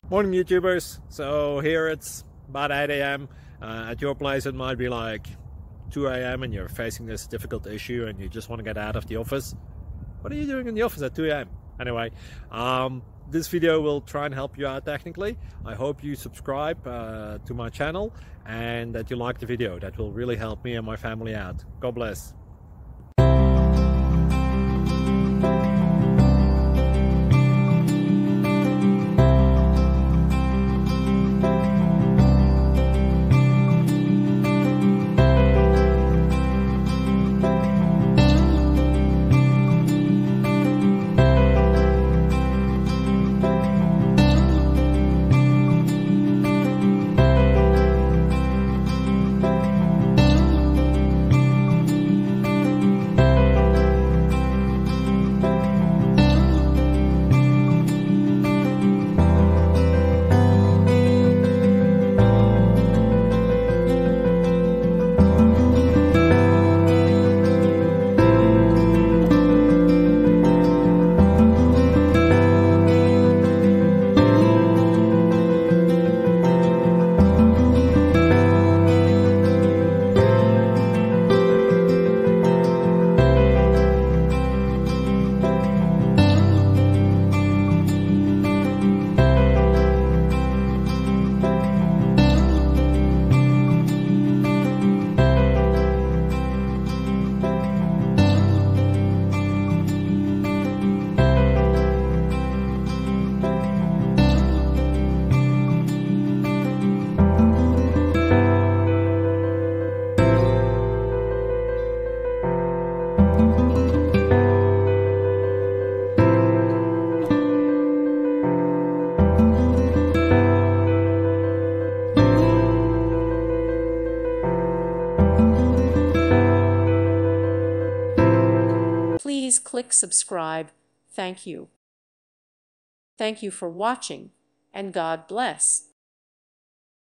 Morning YouTubers. So here it's about 8 a.m. At your place it might be like 2 a.m. and you're facing this difficult issue and you just want to get out of the office. What are you doing in the office at 2 a.m.? Anyway, this video will try and help you out technically. I hope you subscribe to my channel and that you like the video. That will really help me and my family out. God bless. Please click subscribe. Thank you. Thank you for watching, and God bless.